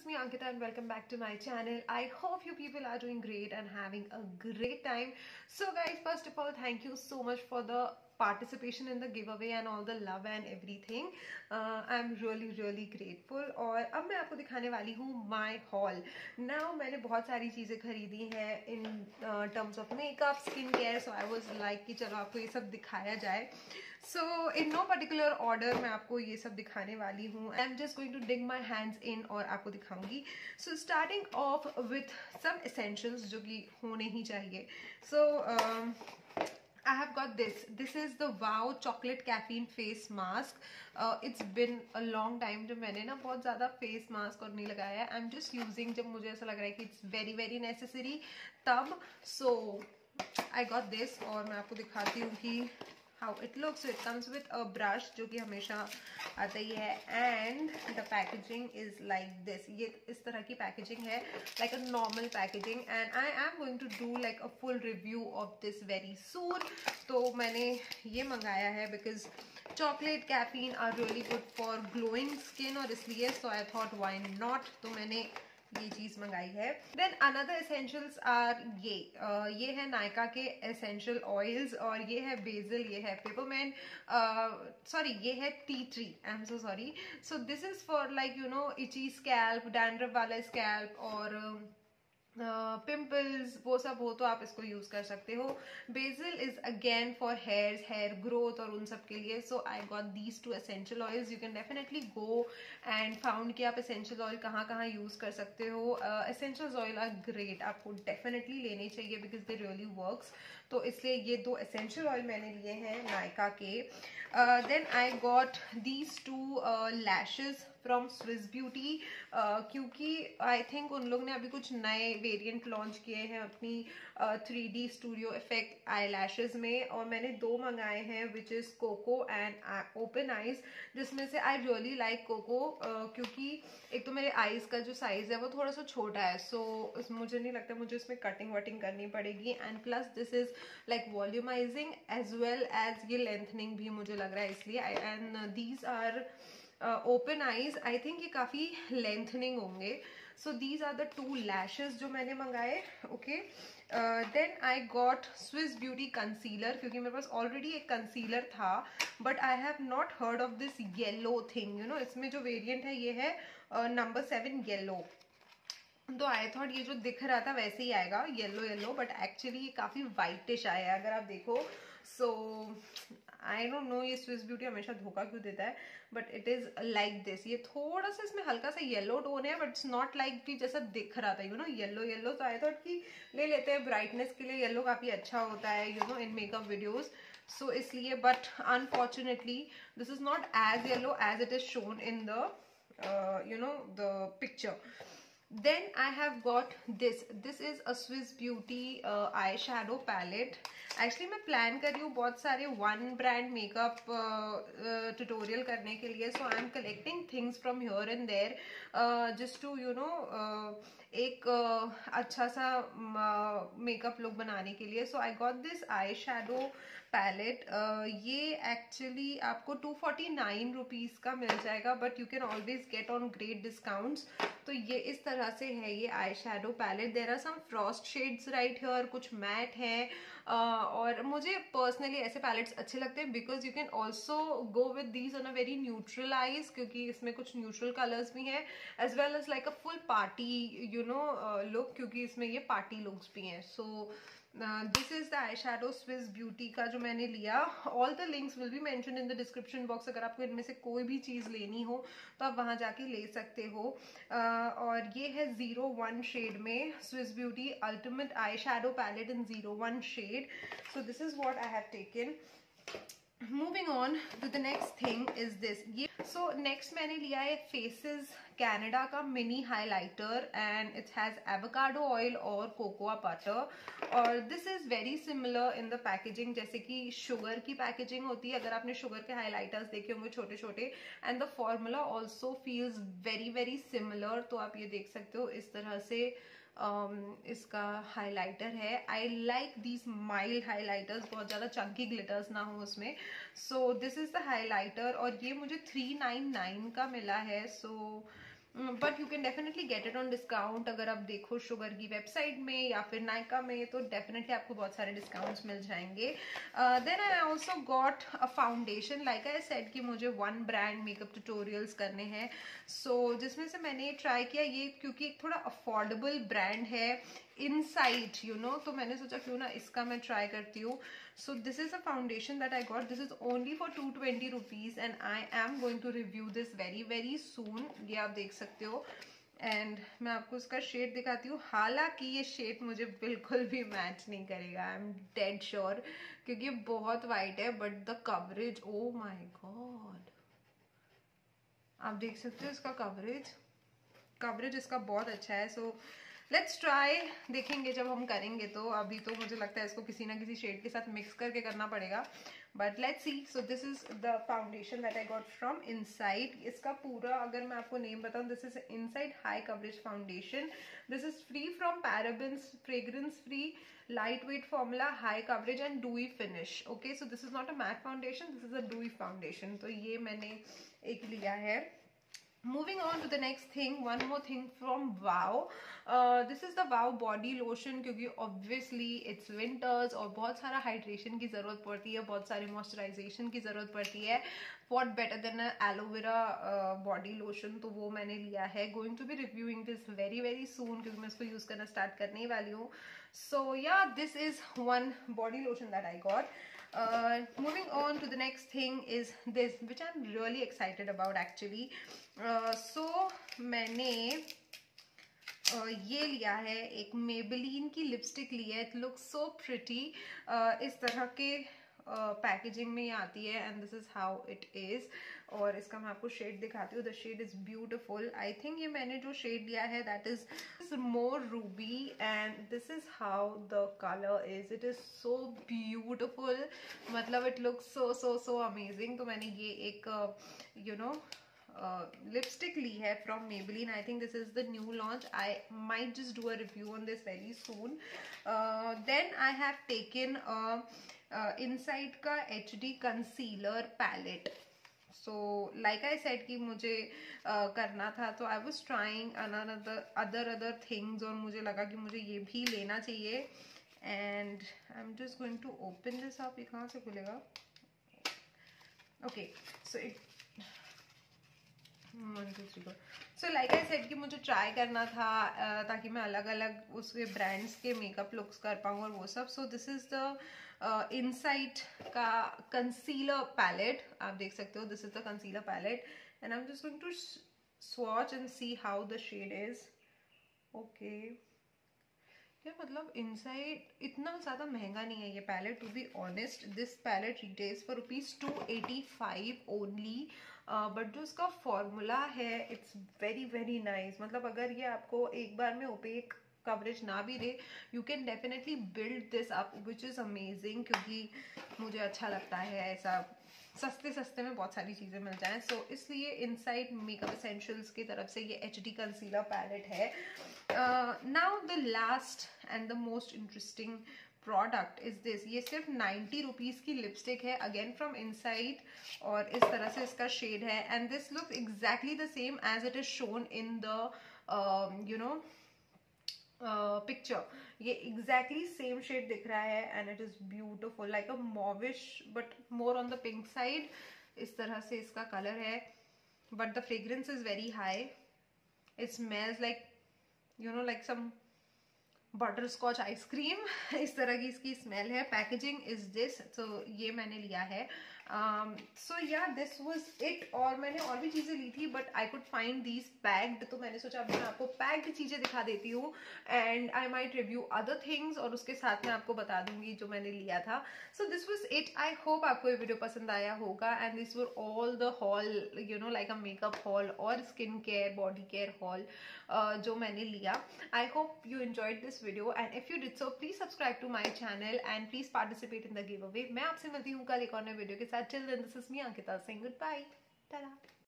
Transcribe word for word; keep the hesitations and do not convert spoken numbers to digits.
is me Ankita and welcome back to my channel. I hope you people are doing great and having a great time. So guys, first of all, thank you so much for the participation in the giveaway and all the love and everything. uh, I'm really really grateful. और अब मैं आपको दिखाने वाली हूँ my haul. Now मैंने बहुत सारी चीज़ें खरीदी हैं in uh, terms of makeup, skin care, so I was like कि चलो आपको ये सब दिखाया जाए. So in no particular order मैं आपको ये सब दिखाने वाली हूँ. I'm just going to dig my hands in और आपको दिखाऊंगी. So starting off with some essentials जो कि होने ही चाहिए. So um, I have got this. This is the Wow Chocolate Caffeine Face Mask. Uh, it's been a long time जब मैंने ना बहुत ज़्यादा face mask और नहीं लगाया. I'm just using जब मुझे ऐसा लग रहा है कि it's very very necessary तब. So I got this और मैं आपको दिखाती हूँ कि how it looks. So it comes with a brush जो कि हमेशा आता ही है, and the packaging is like this. ये इस तरह की packaging है, like a normal packaging, and I am going to do like a full review of this very soon. तो मैंने ये मंगाया है because chocolate caffeine are really good for glowing skin और इसलिए so I thought why not. तो मैंने ये चीज मंगाई है. देन अनदर एसेंशियल्स आर ये uh, ये है नायका के एसेंशियल ऑयल्स और ये है बेसिल, ये है पेपरमेंट, सॉरी ये है tea tree. I am so sorry. So this is for like you know itchy scalp, dandruff वाला स्कैल्प और पिंपल्स uh, वो सब हो तो आप इसको यूज कर सकते हो. Basil is again for hairs, hair growth और उन सब के लिए. So I got these two essential oils. You can definitely go and found कि आप एसेंशियल ऑयल कहाँ कहाँ यूज कर सकते हो. एसेंशियल ऑयल आर ग्रेट, आपको डेफिनेटली लेने चाहिए बिकॉज दे रियली वर्क्स. तो इसलिए ये दो एसेंशियल ऑयल मैंने लिए हैं नायका के. Then I got these two lashes from Swiss Beauty क्योंकि आई थिंक उन लोग ने अभी कुछ नए वेरिएंट लॉन्च किए हैं अपनी three D studio effect eye lashes में, और मैंने दो मंगाए हैं which is coco and open eyes, जिसमें से आई रियली लाइक कोको क्योंकि एक तो मेरे आईज का जो साइज है वो थोड़ा सा छोटा है. सो so, मुझे नहीं लगता मुझे इसमें कटिंग वटिंग करनी पड़ेगी. And plus this is like volumising as well as ये लेंथनिंग भी मुझे लग रहा है इसलिए. And these are open eyes. I think ये काफी लेंथनिंग होंगे. So these are the two lashes जो मैंने मंगाए. Okay, then I got Swiss Beauty concealer क्योंकि मेरे पास ऑलरेडी एक कंसीलर था but I have not heard of this yellow thing. You know इसमें जो वेरिएंट है ये है नंबर सेवन येलो. तो आई थॉट ये जो दिख रहा था वैसे ही आएगा येलो येलो, बट एक्चुअली ये काफी वाइटिश आया है अगर आप देखो. सो आई डोंट नो ये स्विस ब्यूटी हमेशा धोखा क्यों देता है, but it is like this. ये थोड़ा सा इसमें हल्का सा येलो टोन है बट इट्स नॉट लाइक कि जैसा दिख रहा था यू नो येलो येलो. तो आई थॉट कि ले लेते हैं, ब्राइटनेस के लिए येलो काफी अच्छा होता है you know in makeup videos. So इसलिए, but unfortunately this is not as yellow as it is shown in the you know the picture. Then I have got this. This is a Swiss Beauty uh, eyeshadow palette. Actually मैं plan कर रही हूँ बहुत सारे one brand makeup uh, uh, tutorial करने के लिए. So I am collecting things from here and there uh, just to you know uh, एक uh, अच्छा सा मेकअप लुक बनाने के लिए. So I got this eyeshadow palette. uh, ये एक्चुअली आपको टू फोर्टी नाइन रुपीज का मिल जाएगा but you can always get on great discounts. तो ये इस तरह से है ये eye shadow palette. There are some frost shades right here, कुछ मैट हैं uh, और मुझे पर्सनली ऐसे पैलेट्स अच्छे लगते हैं because you can also go with these on a very neutral eyes क्योंकि इसमें कुछ न्यूट्रल कलर्स भी हैं as well as like a full party you know look क्योंकि इसमें ये पार्टी लुक्स भी हैं. So this is the eye shadow Swiss Beauty का जो मैंने लिया. All the links will be mention in the description box. अगर आपको इनमें से कोई भी चीज लेनी हो तो आप वहां जाके ले सकते हो. uh, और ये है जीरो वन शेड में Swiss Beauty ultimate eye shadow palette in zero one shade. So this is what I have taken. Moving on to the next thing is this. ये so next मैंने लिया है Faces Canada का mini highlighter and it has avocado oil और cocoa butter. और this is very similar in the packaging जैसे कि sugar की पैकेजिंग होती है. अगर आपने शुगर के हाइलाइटर्स देखे होंगे छोटे छोटे, and the formula also feels very very similar. तो आप ये देख सकते हो इस तरह से Um, इसका हाइलाइटर है. I like these mild highlighters, बहुत ज़्यादा चंकी ग्लिटर्स ना हो उसमें. So this is the highlighter और ये मुझे थ्री नाइन नाइन का मिला है. So so, but you can definitely get it on discount. अगर आप देखो शुगर की वेबसाइट में या फिर नायका में तो डेफिनेटली आपको बहुत सारे डिस्काउंट्स मिल जाएंगे। Then I also got a foundation, like I said कि मुझे वन ब्रांड मेकअप ट्यूटोरियल्स करने हैं, सो so, जिसमें से मैंने ट्राई किया ये, क्योंकि एक थोड़ा अफोर्डेबल ब्रांड है इनसाइट, यू नो, तो मैंने सोचा क्यों ना इसका मैं ट्राई करती हूँ। So this is a foundation that I got, this is only for two twenty rupees and I am going to review this very very soon. ये आप देख सकते हो एंड मैं आपको इसका शेड दिखाती हूँ। हालांकि ये शेड मुझे बिल्कुल भी मैच नहीं करेगा, आई एम डेड श्योर, क्योंकि ये बहुत वाइट है, but the coverage, oh my god, आप देख सकते हो इसका कवरेज, कवरेज इसका बहुत अच्छा है। सो लेट्स ट्राई, देखेंगे जब हम करेंगे तो। अभी तो मुझे लगता है इसको किसी ना किसी शेड के साथ मिक्स करके करना पड़ेगा, but let's see. So this is the foundation that I got from Insight. इसका पूरा अगर मैं आपको नेम बताऊं, this is Insight high coverage foundation, this is free from parabens, fragrance free, light weight formula, high coverage and dewy finish. Okay, so this is not a matte foundation, this is a dewy foundation. तो ये मैंने एक लिया है। Moving on to the next thing, one more thing from Wow. Uh, this is the Wow body lotion, क्योंकि obviously it's winters और बहुत सारा hydration की ज़रूरत पड़ती है, बहुत सारी moisturization की ज़रूरत पड़ती है। What better than a aloe vera uh, body lotion, तो वो मैंने लिया है। Going to be reviewing this very very soon, क्योंकि मैं इसको use करना start करने ही वाली हूँ। So yeah, this is one body lotion that I got. Uh, moving on to the next thing is this, which I'm really excited about actually. Uh, so मैंने uh, ये लिया है, एक Maybelline की लिपस्टिक ली है। It looks so pretty. uh, इस तरह के पैकेजिंग uh, में ये आती है and this is how it is. और इसका मैं आपको शेड दिखाती हूँ। The shade is beautiful. I think ये मैंने जो शेड लिया है that is more ruby and this is how the colour is. It is so beautiful, मतलब it looks so so so amazing. तो मैंने ये एक यू नो लिपस्टिक ली है from Maybelline. I think this is the new launch. I might just do a review on this very soon. Uh, then I have taken a uh, Inside का H D concealer palette. So like I said कि मुझे uh, करना था, तो I was trying another other other things और मुझे लगा कि मुझे ये भी लेना चाहिए। And I'm just going to open this up. ये कहाँ से खुलेगा? Okay, so it so like I said कि मुझे ट्राई करना था ताकि मैं अलग अलग उसके ब्रांड्स के मेकअप लुक्स कर पाऊँ और वो सब। So this is the Insight का कंसीलर पैलेट, आप देख सकते हो। This is the concealer palette and I am just going to swatch and see how the shade is. Okay, क्या मतलब इनसाइड इतना ज़्यादा महंगा नहीं है ये palette, to be honest. This palette retails for rupees two eighty five only, but जो इसका फॉर्मूला है इट्स वेरी वेरी नाइस। मतलब अगर ये आपको एक बार में ओपेक कवरेज ना भी दे, you can definitely build this up, which is amazing, क्योंकि मुझे अच्छा लगता है ऐसा सस्ते सस्ते में बहुत सारी चीज़ें मिल जाएं। सो so, इसलिए इनसाइड मेकअप एसेंशियल्स की तरफ से ये एच डी कंसीलर पैलेट है। Now the last and the most interesting product is this. ये सिर्फ नाइन्टी रुपीज़ की लिपस्टिक है, अगेन फ्रॉम इनसाइड, और इस तरह से इसका शेड है and this looks exactly the same as it is shown in the you know picture. ये एग्जैक्टली सेम शेड दिख रहा है and it is beautiful, like a mauvish but more on the pink side. इस तरह से इसका colour है, but the fragrance is very high. It smells like you know like some butterscotch ice cream, इस तरह की इसकी स्मेल है। पैकेजिंग इज दिस, तो ये मैंने लिया है। सो या दिस वाज इट। और मैंने और भी चीज़ें ली थी but I could find these packed, तो मैंने सोचा अभी मैं आपको पैक्ड चीज़ें दिखा देती हूँ and I might review other things, और उसके साथ में आपको बता दूंगी जो मैंने लिया था। So this was it. I hope आपको ये वीडियो पसंद आया होगा and this were all the haul, you know like a makeup haul और skin care body care haul जो मैंने लिया। I hope you enjoyed this video, and if you did so please subscribe to my channel and please participate in the giveaway. मैं आपसे मिलती हूँ कल एक और नए वीडियो के साथ। Till then, this is me Ankita saying goodbye. Ta-da.